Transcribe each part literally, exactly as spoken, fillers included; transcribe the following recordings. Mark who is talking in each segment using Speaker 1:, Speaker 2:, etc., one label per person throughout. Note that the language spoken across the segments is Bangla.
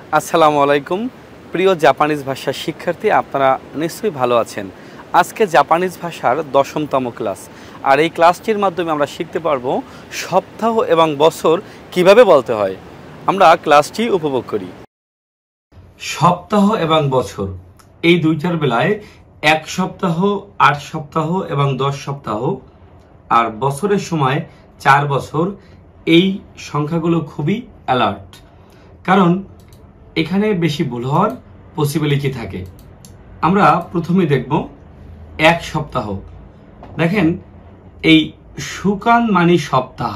Speaker 1: আসসালামু আলাইকুম প্রিয় জাপানিজ ভাষা শিক্ষার্থী, আপনারা নিশ্চয়ই ভালো আছেন। আজকে জাপানিজ ভাষার দশমতম ক্লাস, আর এই ক্লাসটির মাধ্যমে আমরা শিখতে পারবো সপ্তাহ এবং বছর কিভাবে বলতে হয়। আমরা ক্লাসটি উপভোগ করি। সপ্তাহ এবং বছর এই দুইটার বেলায় এক সপ্তাহ, আট সপ্তাহ এবং দশ সপ্তাহ, আর বছরের সময় চার বছর, এই সংখ্যাগুলো খুবই অ্যালার্ট, কারণ এখানে বেশি ভুল হওয়ার পসিবিলিটি থাকে। আমরা প্রথমে দেখব এক সপ্তাহ। দেখেন, এই শুকান মানে সপ্তাহ,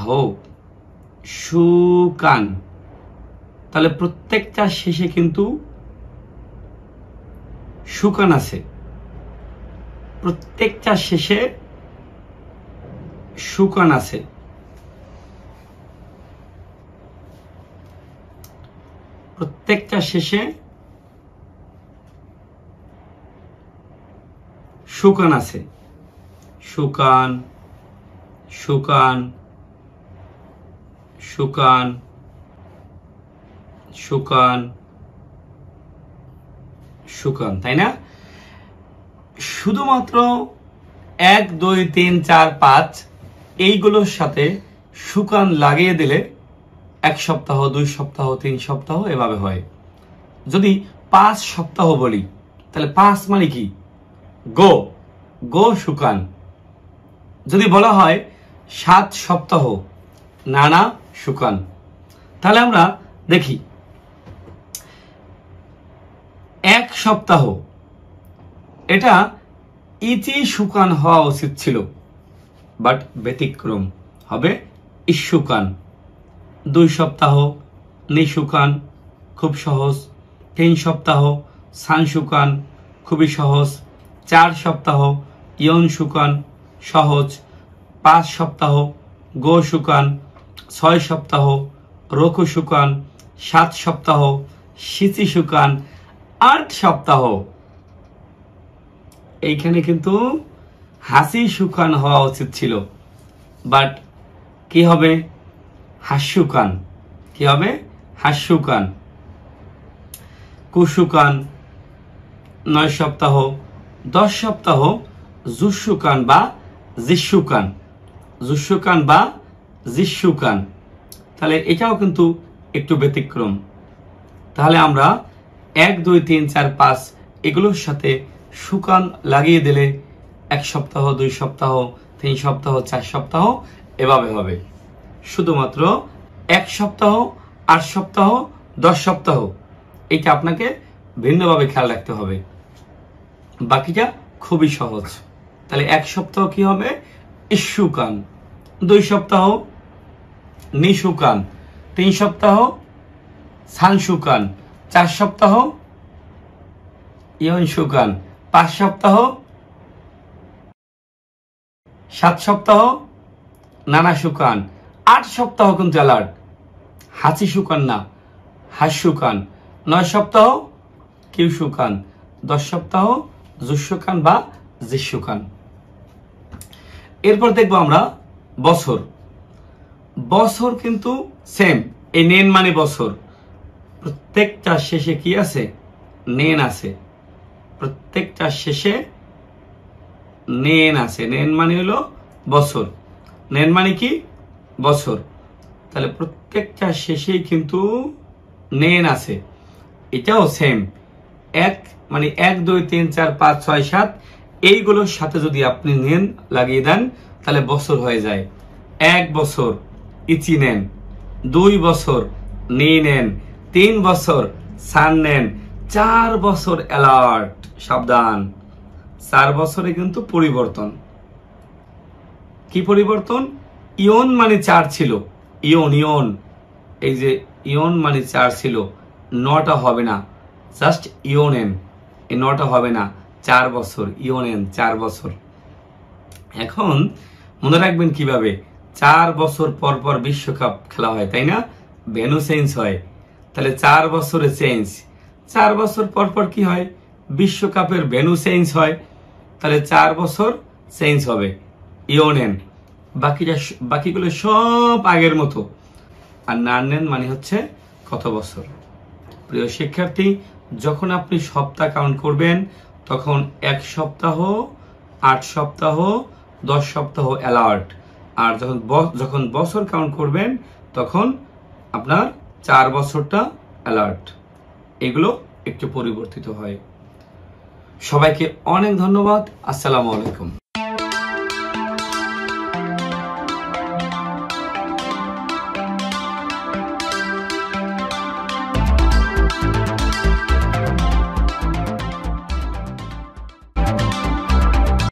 Speaker 1: শুকান, তাহলে প্রত্যেকটা শেষে কিন্তু শুকান আছে, প্রত্যেকটা শেষে শুকান আছে। প্রত্যেকটা শেষে শুকান আছে। শুকান, শুকান, শুকান, শুকান, শুকান, তাই না? শুধুমাত্র এক, দুই, তিন, চার, পাঁচ এইগুলোর সাথে শুকান লাগিয়ে দিলে এক সপ্তাহ, দুই সপ্তাহ, তিন সপ্তাহ এভাবে হয়। যদি পাঁচ সপ্তাহ বলি, তাহলে পাঁচ মানে কি? গো, গো শুকান। যদি বলা হয় সাত সপ্তাহ, নানা শুকান। তাহলে আমরা দেখি, এক সপ্তাহ এটা ইচি শুকান হওয়া উচিত ছিল, বাট ব্যতিক্রম হবে ইশুকান। দুই সপ্তাহ নিশুকান, খুব সহজ। তিন সপ্তাহ সানশুকান, খুবই সহজ। চার সপ্তাহ ইয়ন শুকান, সহজ। পাঁচ সপ্তাহ গো শুকান। ছয় সপ্তাহ রোকু শুকান। সাত সপ্তাহ শিচি শুকান। আট সপ্তাহ এইখানে কিন্তু হাসি শুকান হওয়া উচিত ছিল, বাট কি হবে? হাস্যুকান। কি হবে? হাস্যুকান। কুশুকান। নয় সপ্তাহ। দশ সপ্তাহ জুসুকান বা জিসুকান, জুসুকান বা জিসুকান। তাহলে এটাও কিন্তু একটু ব্যতিক্রম। তাহলে আমরা এক, দুই, তিন, চার, পাঁচ এগুলোর সাথে শুকান লাগিয়ে দিলে এক সপ্তাহ, দুই সপ্তাহ, তিন সপ্তাহ, চার সপ্তাহ এভাবে হবে। শুধুমাত্র এক সপ্তাহ, আট সপ্তাহ, দশ সপ্তাহ এটা আপনাকে ভিন্নভাবে খেয়াল রাখতে হবে, বাকিটা খুবই সহজ। তাহলে এক সপ্তাহ কি হবে? ইশুকান। দুই সপ্তাহ নিশুকান। তিন সপ্তাহ সানশুকান। চার সপ্তাহ ইয়ন শুকান। পাঁচ সপ্তাহ, সাত সপ্তাহ নানা শুকান। আট সপ্তাহ কিন্তু অ্যালার্ট, হাসি শুকান না, হাস্যুকান। নয় সপ্তাহ কিউ শুকান। দশ সপ্তাহ জুসুকান বা জিসুকান। এরপর দেখবো আমরা বছর। বছর কিন্তু সেম, এই নেন মানে বছর, প্রত্যেকটা শেষে কি আছে? নেন আছে। প্রত্যেকটা শেষে নেন আছে। নেন মানে হলো বছর। নেন মানে কি? বছর। তাহলে প্রত্যেকটা শেষেই কিন্তু নেন আছে। এটাও সেম, এক মানে এক, দুই, তিন, চার, পাঁচ, ছয়, সাত এইগুলোর সাথে যদি আপনি নেন লাগিয়ে দেন তাহলে বছর হয়ে যায়। এক বছর ইচি নেন। দুই বছর নি নেন। তিন বছর সান নেন। চার বছর অ্যালার্ট, সাবধান। চার বছরে কিন্তু পরিবর্তন। কি পরিবর্তন? ইয়ন মানে চার ছিল, ইয়ন ইয়ন এই যে ইয়ন মানে চার ছিল, নটা হবে না, জাস্ট ইয়নেন। এই নটা হবে না, চার বছর ইয়নেন, চার বছর। এখন মনে রাখবেন কিভাবে? চার বছর পর পর বিশ্বকাপ খেলা হয়, তাই না? ভেন্যু চেঞ্জ হয়। তাহলে চার বছরে চেঞ্জ। চার বছর পর পর কি হয়? বিশ্বকাপের ভেন্যু চেঞ্জ হয়। তাহলে চার বছর চেঞ্জ হবে, ইয়নেন। বাকিটা বাকিগুলো সব আগের মতো। আর নান নেন মানে হচ্ছে কত বছর। প্রিয় শিক্ষার্থী, যখন আপনি সপ্তাহ কাউন্ট করবেন তখন এক সপ্তাহ, আট সপ্তাহ, দশ সপ্তাহ অ্যালার্ট। আর যখন যখন বছর কাউন্ট করবেন তখন আপনার চার বছরটা অ্যালার্ট। এগুলো একটু পরিবর্তিত হয়। সবাইকে অনেক ধন্যবাদ। আসসালামু আলাইকুম।